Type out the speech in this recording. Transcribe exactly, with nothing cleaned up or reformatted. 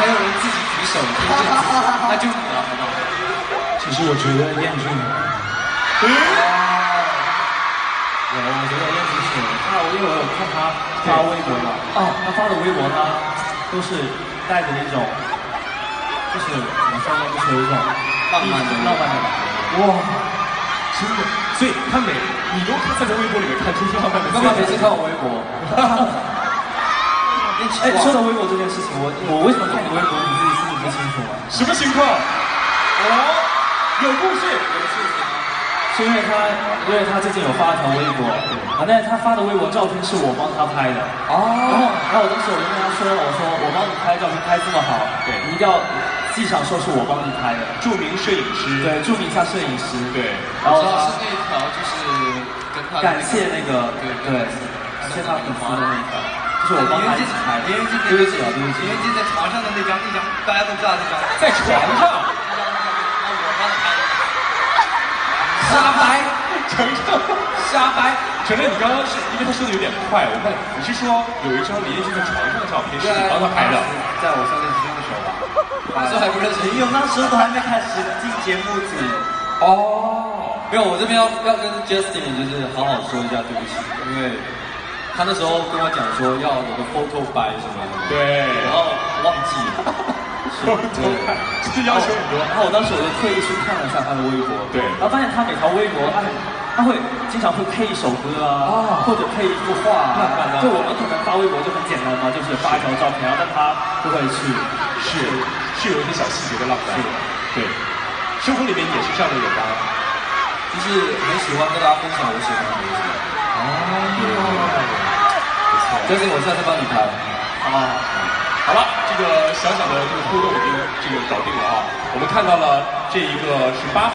还有人自己举手推荐自己，那就你了，好不好？ 其实我觉得彦俊， 对，有，我觉得彦俊是他，因为我有看他发微博嘛，哦，他发的微博呢，都是带着一种，就是怎么说呢，就是有一种浪漫的浪漫的感觉， 哇，真的，所以他每你都在这微博里面看出浪漫的， 干嘛每次看我微博？哎，说到微博这件事情，我我为什么看你微博，你自己心里不清楚吗？ 什么情况？哦，有故事，有事情。 是因为他，因为他最近有发一条微博，啊，但是他发的微博照片是我帮他拍的。哦。然后，然后我当时我就跟他说，我说我帮你拍照片拍这么好，对，你一定要记上说是我帮你拍的， 著名摄影师。 对，注明一下摄影师。 对。 然后是那一条，就是跟他感谢那个，对对，感谢他粉丝的那一条。就是我帮他一起拍的。 林元金， 对不起啊，对不起。 林元金在床上的那张，那张大家都知道那张， 在床上。 我帮他拍的。 瞎掰， 程程， 瞎掰。 程程，你刚刚是因为他说的有点快，我看你是说有一张林彦俊在床上的照片是你帮他拍的， 在我上练习生的时候吧，那时候还不认识， 没有，那时候都还没开始进节目组。 哦， 没有，我这边要要跟 Justin 就是好好说一下对不起，因为他那时候跟我讲说要有个 photo by 什么的， 对， 然后忘记了。 偷看，这要求很多。 然后我当时我就特意去看了一下他的微博， 对， 然后发现他每条微博，他很，他会经常会配一首歌啊，或者配一幅画啊。就我们可能发微博就很简单嘛，就是发一条照片，然后但他就会去， 是是有一些小细节的浪漫，对，生活里面也是这样的人吗？ 就是很喜欢跟大家分享我喜欢的东西。 哦， 不错，就是我下次帮你拍。 啊。好了，这个小小的这个互动已经这个搞定了啊！我们看到了这一个是八。